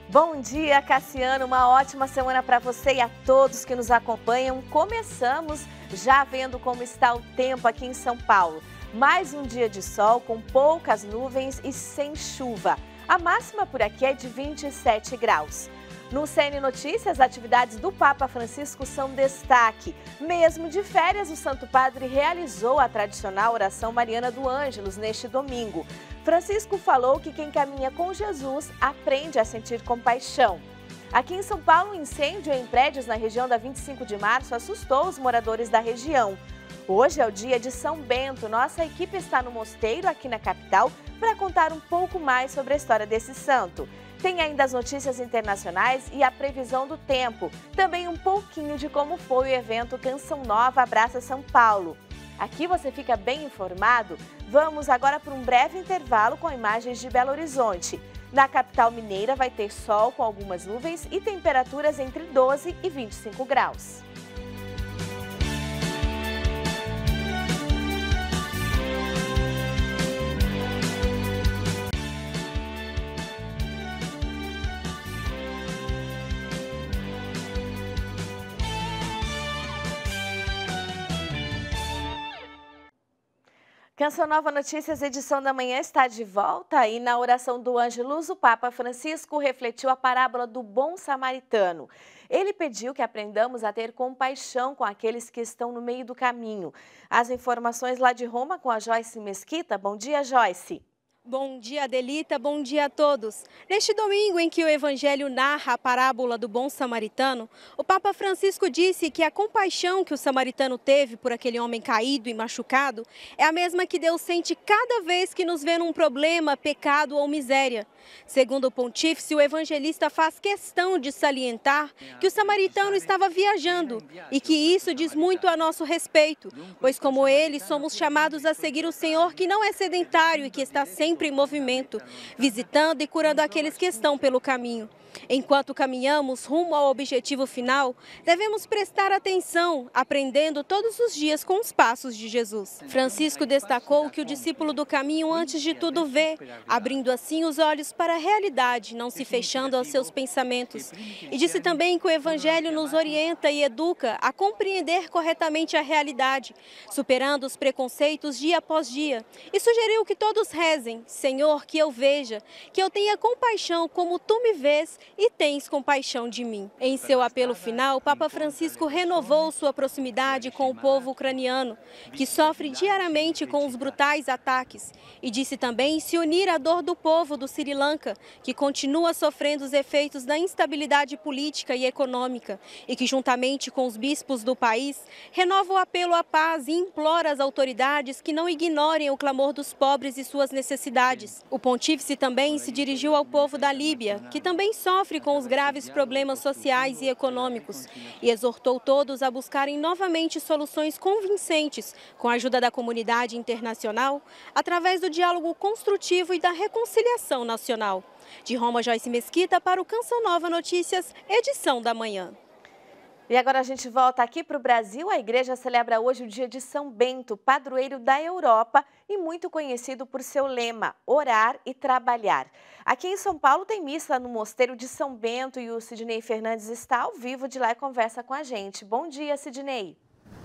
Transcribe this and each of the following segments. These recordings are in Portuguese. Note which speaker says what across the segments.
Speaker 1: Bom dia, Cassiano. Uma ótima semana para você e a todos que nos acompanham. Começamos já vendo como está o tempo aqui em São Paulo. Mais um dia de sol com poucas nuvens e sem chuva. A máxima por aqui é de 27 graus. No CN Notícias, as atividades do Papa Francisco são destaque. Mesmo de férias, o Santo Padre realizou a tradicional oração mariana do Ângelus neste domingo. Francisco falou que quem caminha com Jesus aprende a sentir compaixão. Aqui em São Paulo, um incêndio em prédios na região da 25 de março assustou os moradores da região. Hoje é o dia de São Bento. Nossa equipe está no mosteiro aqui na capital para contar um pouco mais sobre a história desse santo. Tem ainda as notícias internacionais e a previsão do tempo. Também um pouquinho de como foi o evento Canção Nova Abraça São Paulo. Aqui você fica bem informado. Vamos agora para um breve intervalo com imagens de Belo Horizonte. Na capital mineira vai ter sol com algumas nuvens e temperaturas entre 12 e 25 graus. Canção Nova Notícias, edição da manhã, está de volta e na oração do Ângelus, o Papa Francisco refletiu a parábola do bom samaritano. Ele pediu que aprendamos a ter compaixão com aqueles que estão no meio do caminho. As informações lá de Roma com a Joyce Mesquita. Bom dia, Joyce.
Speaker 2: Bom dia, Adelita. Bom dia a todos. Neste domingo em que o Evangelho narra a parábola do bom samaritano, o Papa Francisco disse que a compaixão que o samaritano teve por aquele homem caído e machucado é a mesma que Deus sente cada vez que nos vê num problema, pecado ou miséria. Segundo o pontífice, o evangelista faz questão de salientar que o samaritano estava viajando e que isso diz muito a nosso respeito, pois como ele, somos chamados a seguir o Senhor que não é sedentário e que está sempre em movimento, visitando e curando aqueles que estão pelo caminho. Enquanto caminhamos rumo ao objetivo final, devemos prestar atenção, aprendendo todos os dias com os passos de Jesus. Francisco destacou que o discípulo do caminho, antes de tudo, vê, abrindo assim os olhos para a realidade, não se fechando aos seus pensamentos. E disse também que o Evangelho nos orienta e educa a compreender corretamente a realidade, superando os preconceitos dia após dia. E sugeriu que todos rezem: Senhor, que eu veja, que eu tenha compaixão como tu me vês e tens compaixão de mim. Em seu apelo final, o Papa Francisco renovou sua proximidade com o povo ucraniano, que sofre diariamente com os brutais ataques, e disse também se unir à dor do povo do Sri Lanka, que continua sofrendo os efeitos da instabilidade política e econômica, e que, juntamente com os bispos do país, renova o apelo à paz e implora às autoridades que não ignorem o clamor dos pobres e suas necessidades. O pontífice também se dirigiu ao povo da Líbia, que também sofre com os graves problemas sociais e econômicos, e exortou todos a buscarem novamente soluções convincentes com a ajuda da comunidade internacional, através do diálogo construtivo e da reconciliação nacional. De Roma, Joyce Mesquita para o Canção Nova Notícias, edição da manhã.
Speaker 1: E agora a gente volta aqui para o Brasil. A igreja celebra hoje o dia de São Bento, padroeiro da Europa e muito conhecido por seu lema, orar e trabalhar. Aqui em São Paulo tem missa no Mosteiro de São Bento e o Sidney Fernandes está ao vivo de lá e conversa com a gente. Bom dia, Sidney.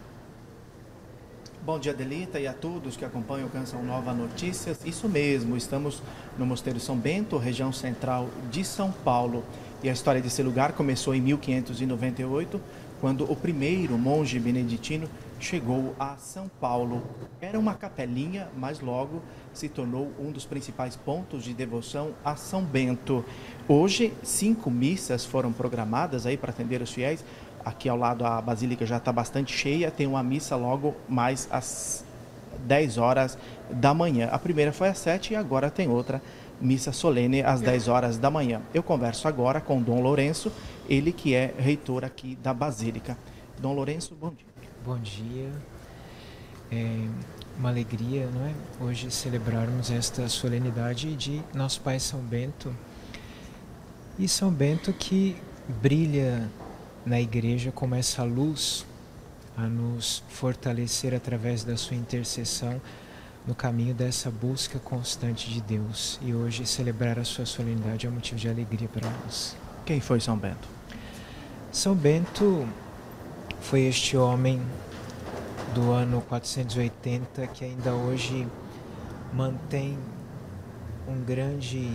Speaker 3: Bom dia, Adelita, e a todos que acompanham o Canção Nova Notícias. Isso mesmo, estamos no Mosteiro São Bento, região central de São Paulo. E a história desse lugar começou em 1598, quando o primeiro monge beneditino chegou a São Paulo. Era uma capelinha, mas logo se tornou um dos principais pontos de devoção a São Bento. Hoje, 5 missas foram programadas aí para atender os fiéis. Aqui ao lado a Basílica já está bastante cheia, tem uma missa logo mais às 10 horas da manhã. A primeira foi às 7 e agora tem outra missa solene às 10 horas da manhã. Eu converso agora com Dom Lourenço, ele que é reitor aqui da Basílica. Dom Lourenço, bom dia.
Speaker 4: Bom dia. É uma alegria, não é? Hoje celebrarmos esta solenidade de nosso Pai São Bento. E São Bento que brilha na igreja como essa luz a nos fortalecer através da sua intercessão no caminho dessa busca constante de Deus. E hoje celebrar a sua solenidade é um motivo de alegria para nós.
Speaker 3: Quem foi São Bento?
Speaker 4: São Bento foi este homem do ano 480 que ainda hoje mantém um grande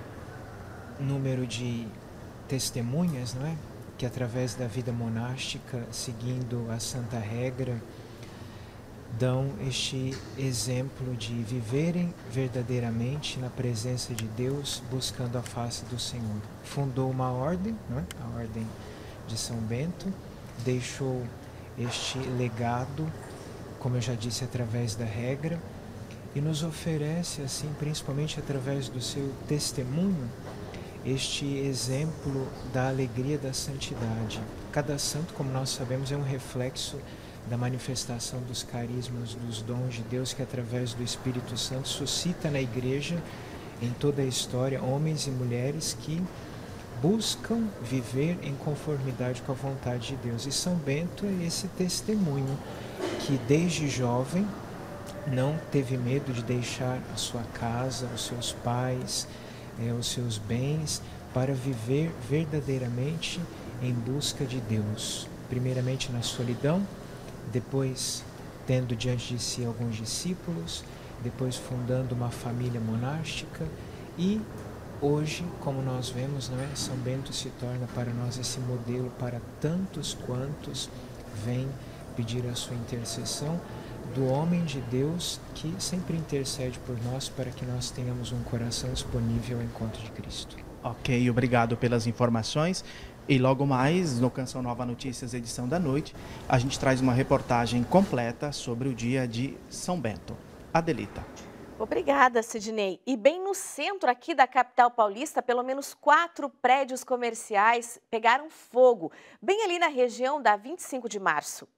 Speaker 4: número de testemunhas, não é? Que através da vida monástica, seguindo a Santa Regra, dão este exemplo de viverem verdadeiramente na presença de Deus, buscando a face do Senhor. Fundou uma ordem, não é? A Ordem de São Bento, deixou este legado, como eu já disse, através da regra, e nos oferece, assim, principalmente através do seu testemunho, este exemplo da alegria da santidade. Cada santo, como nós sabemos, é um reflexo da manifestação dos carismas, dos dons de Deus, que através do Espírito Santo suscita na igreja, em toda a história, homens e mulheres que buscam viver em conformidade com a vontade de Deus. E São Bento é esse testemunho que desde jovem não teve medo de deixar a sua casa, os seus pais, os seus bens, para viver verdadeiramente em busca de Deus. Primeiramente na solidão, depois tendo diante de si alguns discípulos, depois fundando uma família monástica e hoje, como nós vemos, não é? São Bento se torna para nós esse modelo para tantos quantos vêm pedir a sua intercessão, do homem de Deus que sempre intercede por nós para que nós tenhamos um coração disponível ao encontro de Cristo.
Speaker 3: Ok, obrigado pelas informações. E logo mais, no Canção Nova Notícias, edição da noite, a gente traz uma reportagem completa sobre o dia de São Bento. Adelita.
Speaker 1: Obrigada, Sidney. E bem no centro aqui da capital paulista, pelo menos 4 prédios comerciais pegaram fogo, bem ali na região da 25 de março.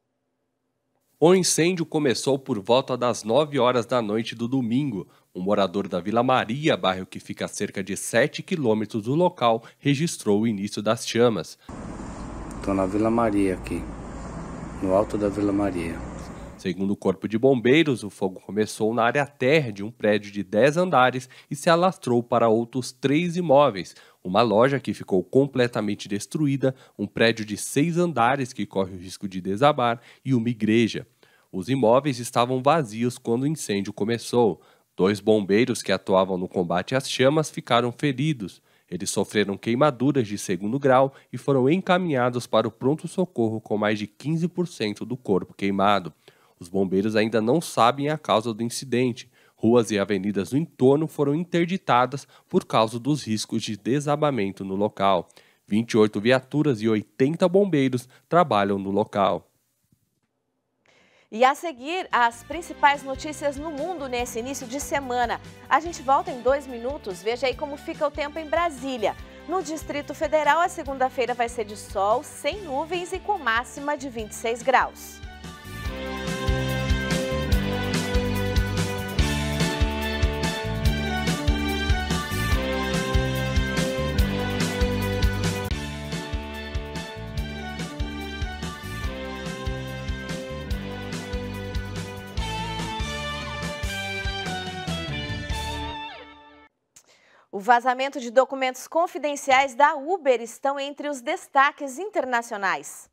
Speaker 5: O incêndio começou por volta das 9 horas da noite do domingo. Um morador da Vila Maria, bairro que fica a cerca de 7 quilômetros do local, registrou o início das chamas.
Speaker 6: Estou na Vila Maria aqui, no alto da Vila Maria.
Speaker 5: Segundo o Corpo de Bombeiros, o fogo começou na área térrea de um prédio de 10 andares e se alastrou para outros 3 imóveis. Uma loja que ficou completamente destruída, um prédio de 6 andares que corre o risco de desabar e uma igreja. Os imóveis estavam vazios quando o incêndio começou. 2 bombeiros que atuavam no combate às chamas ficaram feridos. Eles sofreram queimaduras de 2º grau e foram encaminhados para o pronto-socorro com mais de 15% do corpo queimado. Os bombeiros ainda não sabem a causa do incidente. Ruas e avenidas no entorno foram interditadas por causa dos riscos de desabamento no local. 28 viaturas e 80 bombeiros trabalham no local.
Speaker 1: E a seguir, as principais notícias no mundo nesse início de semana. A gente volta em 2 minutos. Veja aí como fica o tempo em Brasília. No Distrito Federal, a segunda-feira vai ser de sol, sem nuvens e com máxima de 26 graus. O vazamento de documentos confidenciais da Uber estão entre os destaques internacionais.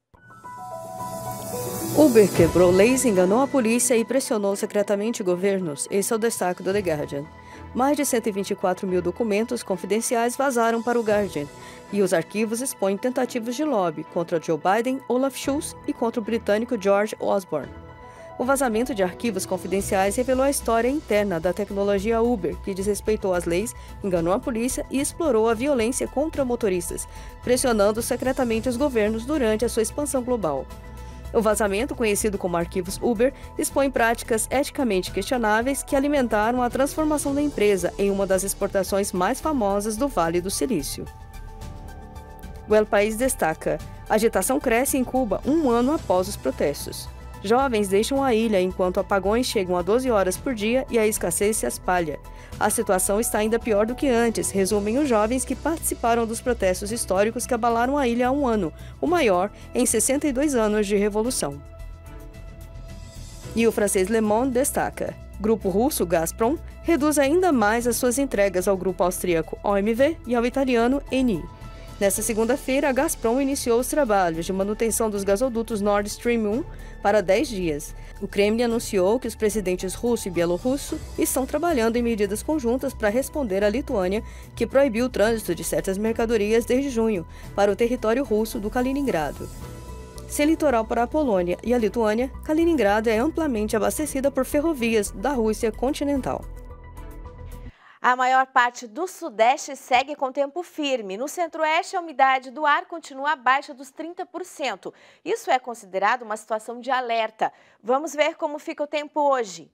Speaker 7: Uber quebrou leis, enganou a polícia e pressionou secretamente governos. Esse é o destaque do The Guardian. Mais de 124 mil documentos confidenciais vazaram para o Guardian. E os arquivos expõem tentativas de lobby contra Joe Biden, Olaf Scholz e contra o britânico George Osborne. O vazamento de arquivos confidenciais revelou a história interna da tecnologia Uber, que desrespeitou as leis, enganou a polícia e explorou a violência contra motoristas, pressionando secretamente os governos durante a sua expansão global. O vazamento, conhecido como arquivos Uber, expõe práticas eticamente questionáveis que alimentaram a transformação da empresa em uma das exportações mais famosas do Vale do Silício. O El País destaca: a agitação cresce em Cuba 1 ano após os protestos. Jovens deixam a ilha enquanto apagões chegam a 12 horas por dia e a escassez se espalha. A situação está ainda pior do que antes, resumem os jovens que participaram dos protestos históricos que abalaram a ilha há 1 ano, o maior em 62 anos de revolução. E o francês Le Monde destaca: Grupo russo Gazprom reduz ainda mais as suas entregas ao grupo austríaco OMV e ao italiano Eni. Nesta segunda-feira, a Gazprom iniciou os trabalhos de manutenção dos gasodutos Nord Stream 1 para 10 dias. O Kremlin anunciou que os presidentes russo e bielorrusso estão trabalhando em medidas conjuntas para responder à Lituânia, que proibiu o trânsito de certas mercadorias desde junho para o território russo do Kaliningrado. Sem litoral para a Polônia e a Lituânia, Kaliningrado é amplamente abastecida por ferrovias da Rússia continental.
Speaker 1: A maior parte do Sudeste segue com tempo firme. No Centro-Oeste, a umidade do ar continua abaixo dos 30%. Isso é considerado uma situação de alerta. Vamos ver como fica o tempo hoje.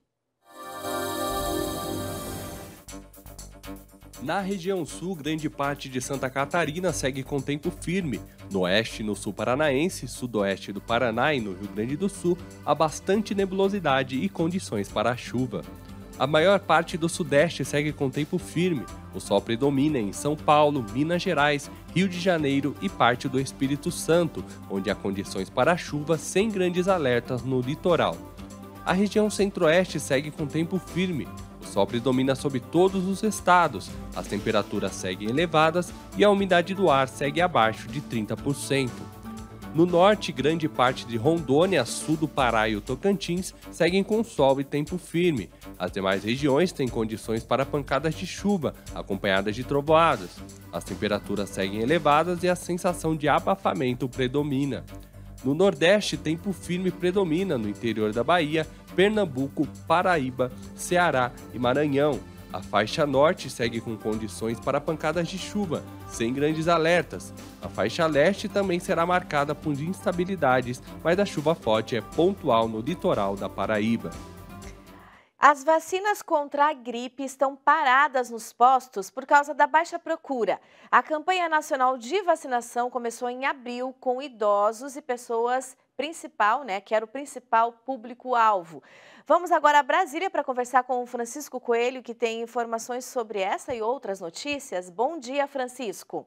Speaker 5: Na região sul, grande parte de Santa Catarina segue com tempo firme. No oeste e no sul paranaense, sudoeste do Paraná e no Rio Grande do Sul, há bastante nebulosidade e condições para a chuva. A maior parte do sudeste segue com tempo firme. O sol predomina em São Paulo, Minas Gerais, Rio de Janeiro e parte do Espírito Santo, onde há condições para chuva sem grandes alertas no litoral. A região centro-oeste segue com tempo firme. O sol predomina sobre todos os estados, as temperaturas seguem elevadas e a umidade do ar segue abaixo de 30%. No norte, grande parte de Rondônia, sul do Pará e o Tocantins seguem com sol e tempo firme. As demais regiões têm condições para pancadas de chuva, acompanhadas de trovoadas. As temperaturas seguem elevadas e a sensação de abafamento predomina. No Nordeste, tempo firme predomina no interior da Bahia, Pernambuco, Paraíba, Ceará e Maranhão. A faixa norte segue com condições para pancadas de chuva, sem grandes alertas. A faixa leste também será marcada por instabilidades, mas a chuva forte é pontual no litoral da Paraíba.
Speaker 1: As vacinas contra a gripe estão paradas nos postos por causa da baixa procura. A campanha nacional de vacinação começou em abril com idosos e pessoas que era o principal público-alvo. Vamos agora a Brasília para conversar com o Francisco Coelho, que tem informações sobre essa e outras notícias. Bom dia, Francisco.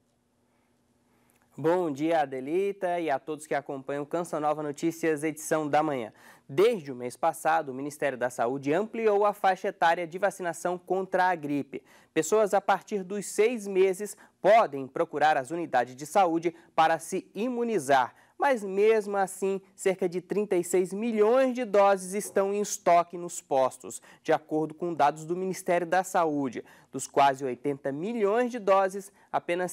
Speaker 8: Bom dia, Adelita, e a todos que acompanham o Canção Nova Notícias, edição da manhã. Desde o mês passado, o Ministério da Saúde ampliou a faixa etária de vacinação contra a gripe. Pessoas a partir dos 6 meses podem procurar as unidades de saúde para se imunizar. Mas mesmo assim, cerca de 36 milhões de doses estão em estoque nos postos, de acordo com dados do Ministério da Saúde. Dos quase 80 milhões de doses, apenas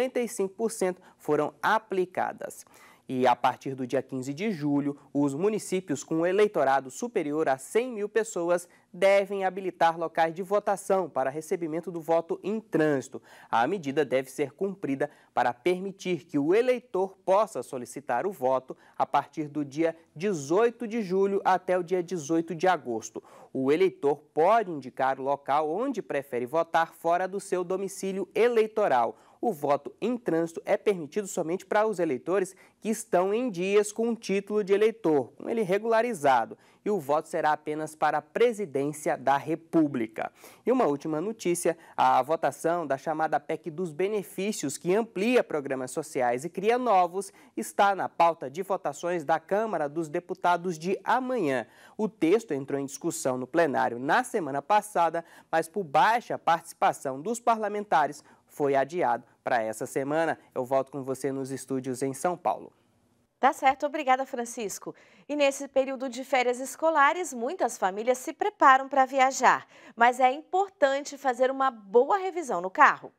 Speaker 8: 55% foram aplicadas. E a partir do dia 15 de julho, os municípios com um eleitorado superior a 100 mil pessoas devem habilitar locais de votação para recebimento do voto em trânsito. A medida deve ser cumprida para permitir que o eleitor possa solicitar o voto a partir do dia 18 de julho até o dia 18 de agosto. O eleitor pode indicar o local onde prefere votar fora do seu domicílio eleitoral. O voto em trânsito é permitido somente para os eleitores que estão em dias com o título de eleitor, com ele regularizado. E o voto será apenas para a presidência da República. E uma última notícia, a votação da chamada PEC dos benefícios, que amplia programas sociais e cria novos, está na pauta de votações da Câmara dos Deputados de amanhã. O texto entrou em discussão no plenário na semana passada, mas por baixa participação dos parlamentares, foi adiado para essa semana. Eu volto com você nos estúdios em São Paulo.
Speaker 1: Tá certo, obrigada, Francisco. E nesse período de férias escolares, muitas famílias se preparam para viajar, mas é importante fazer uma boa revisão no carro.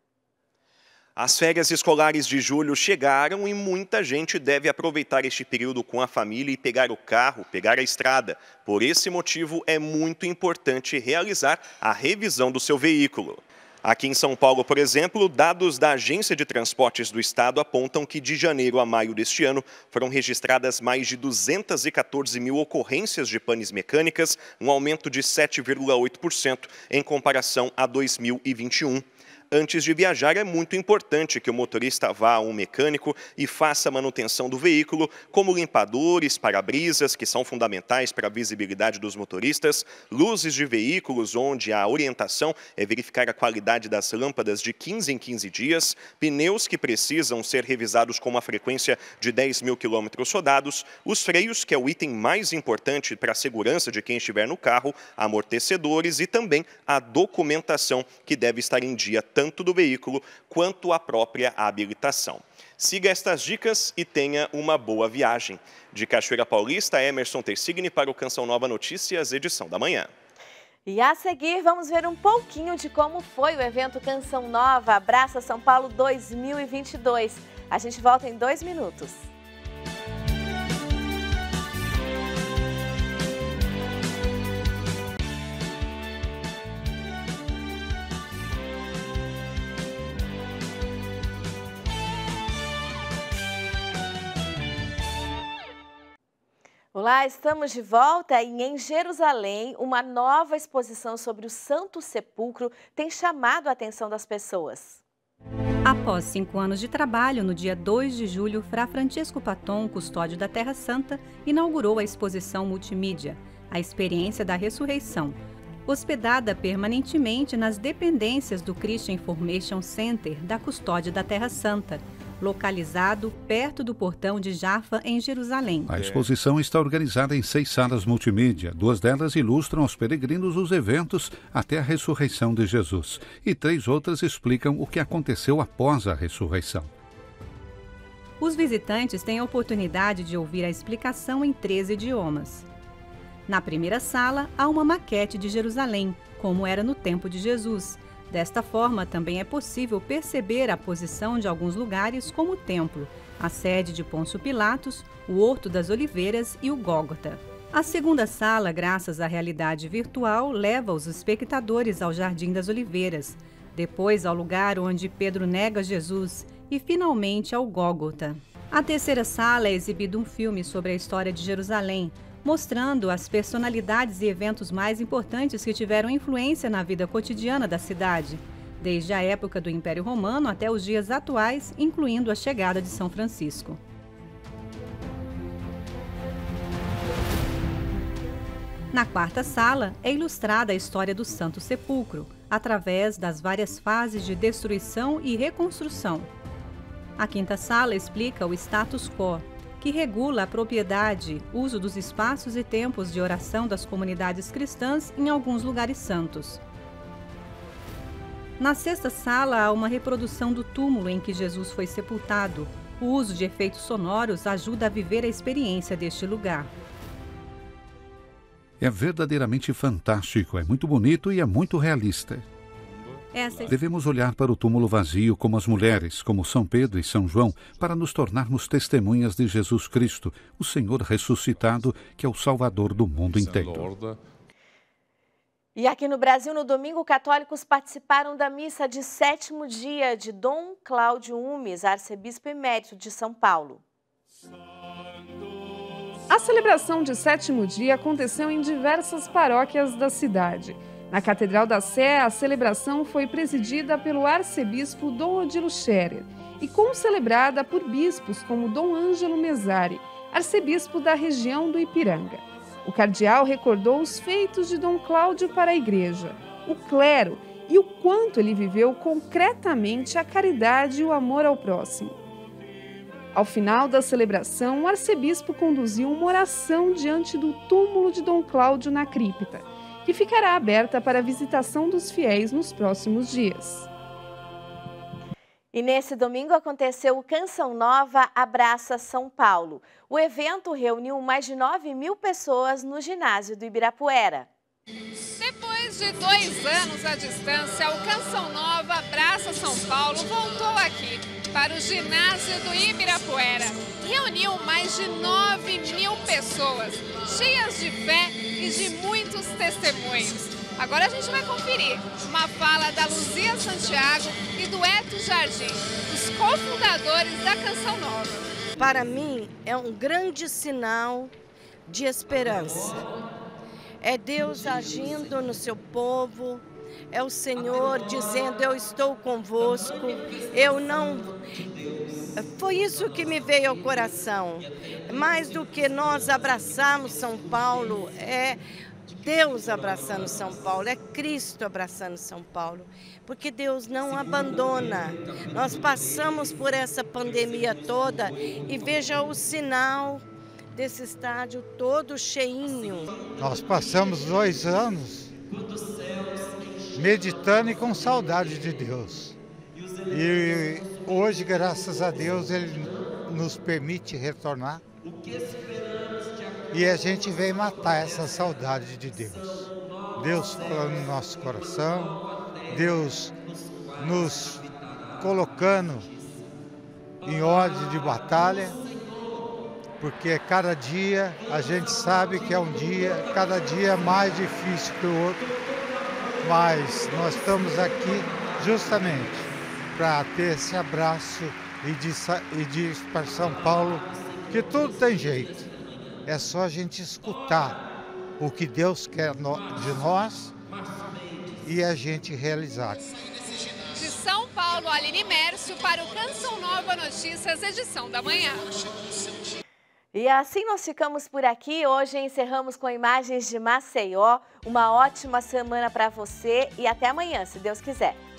Speaker 9: As férias escolares de julho chegaram e muita gente deve aproveitar este período com a família e pegar o carro, pegar a estrada. Por esse motivo, é muito importante realizar a revisão do seu veículo. Aqui em São Paulo, por exemplo, dados da Agência de Transportes do Estado apontam que de janeiro a maio deste ano foram registradas mais de 214 mil ocorrências de panes mecânicas, um aumento de 7,8% em comparação a 2021. Antes de viajar, é muito importante que o motorista vá a um mecânico e faça a manutenção do veículo, como limpadores, para-brisas, que são fundamentais para a visibilidade dos motoristas, luzes de veículos, onde a orientação é verificar a qualidade das lâmpadas de 15 em 15 dias, pneus que precisam ser revisados com uma frequência de 10 mil quilômetros rodados, os freios, que é o item mais importante para a segurança de quem estiver no carro, amortecedores e também a documentação que deve estar em dia tanto do veículo quanto a própria habilitação. Siga estas dicas e tenha uma boa viagem. De Cachoeira Paulista, Emerson Tersigni para o Canção Nova Notícias, edição da manhã.
Speaker 1: E a seguir, vamos ver um pouquinho de como foi o evento Canção Nova Abraça São Paulo 2022. A gente volta em 2 minutos. Olá, estamos de volta e em Jerusalém, uma nova exposição sobre o Santo Sepulcro tem chamado a atenção das pessoas.
Speaker 10: Após 5 anos de trabalho, no dia 2 de julho, Frá Francisco Paton, custódio da Terra Santa, inaugurou a exposição multimídia, A Experiência da Ressurreição, hospedada permanentemente nas dependências do Christian Information Center da Custódia da Terra Santa, localizado perto do portão de Jaffa, em Jerusalém.
Speaker 11: A exposição está organizada em 6 salas multimídia. 2 delas ilustram aos peregrinos os eventos até a ressurreição de Jesus. E 3 outras explicam o que aconteceu após a ressurreição.
Speaker 10: Os visitantes têm a oportunidade de ouvir a explicação em 3 idiomas. Na primeira sala, há uma maquete de Jerusalém, como era no tempo de Jesus. Desta forma, também é possível perceber a posição de alguns lugares, como o templo, a sede de Pôncio Pilatos, o Horto das Oliveiras e o Gólgota. A segunda sala, graças à realidade virtual, leva os espectadores ao Jardim das Oliveiras, depois ao lugar onde Pedro nega Jesus e, finalmente, ao Gólgota. Na terceira sala é exibido um filme sobre a história de Jerusalém, mostrando as personalidades e eventos mais importantes que tiveram influência na vida cotidiana da cidade, desde a época do Império Romano até os dias atuais, incluindo a chegada de São Francisco. Na quarta sala é ilustrada a história do Santo Sepulcro, através das várias fases de destruição e reconstrução. A quinta sala explica o status quo, que regula a propriedade, uso dos espaços e tempos de oração das comunidades cristãs em alguns lugares santos. Na sexta sala há uma reprodução do túmulo em que Jesus foi sepultado. O uso de efeitos sonoros ajuda a viver a experiência deste lugar.
Speaker 11: É verdadeiramente fantástico, é muito bonito e é muito realista. Devemos olhar para o túmulo vazio como as mulheres, como São Pedro e São João, para nos tornarmos testemunhas de Jesus Cristo, o Senhor ressuscitado, que é o Salvador do mundo inteiro.
Speaker 1: E aqui no Brasil, no domingo, católicos participaram da missa de 7º dia de Dom Cláudio Umes, arcebispo emérito de São Paulo.
Speaker 12: A celebração de 7º dia aconteceu em diversas paróquias da cidade. Na Catedral da Sé, a celebração foi presidida pelo arcebispo Dom Odilo Scherer e concelebrada por bispos como Dom Ângelo Mesari, arcebispo da região do Ipiranga. O cardeal recordou os feitos de Dom Cláudio para a Igreja, o clero e o quanto ele viveu concretamente a caridade e o amor ao próximo. Ao final da celebração, o arcebispo conduziu uma oração diante do túmulo de Dom Cláudio na cripta, que ficará aberta para a visitação dos fiéis nos próximos dias.
Speaker 1: E nesse domingo aconteceu o Canção Nova Abraça São Paulo. O evento reuniu mais de 9.000 pessoas no ginásio do Ibirapuera.
Speaker 13: Depois de 2 anos à distância, o Canção Nova Abraça São Paulo voltou aqui para o ginásio do Ibirapuera. Reuniu mais de 9.000 pessoas, cheias de fé e de muitos testemunhos. Agora a gente vai conferir uma fala da Luzia Santiago e do Eto Jardim, os cofundadores da Canção Nova.
Speaker 14: Para mim, é um grande sinal de esperança. É Deus agindo no seu povo, é o Senhor dizendo: eu estou convosco, eu não... Foi isso que me veio ao coração. Mais do que nós abraçarmos São Paulo, é Deus abraçando São Paulo, é Cristo abraçando São Paulo, porque Deus não abandona. Nós passamos por essa pandemia toda e veja o sinal desse estádio todo cheinho.
Speaker 15: Nós passamos 2 anos meditando e com saudade de Deus. E hoje, graças a Deus, Ele nos permite retornar. E a gente vem matar essa saudade de Deus. Deus falando no nosso coração, Deus nos colocando em ordem de batalha, porque cada dia a gente sabe que é um dia, cada dia mais difícil que o outro, mas nós estamos aqui justamente para ter esse abraço e diz para São Paulo que tudo tem jeito. É só a gente escutar o que Deus quer de nós e a gente realizar.
Speaker 13: De São Paulo, Aline Mércio para o Canção Nova Notícias, edição da manhã.
Speaker 1: E assim nós ficamos por aqui. Hoje encerramos com imagens de Maceió. Uma ótima semana para você e até amanhã, se Deus quiser.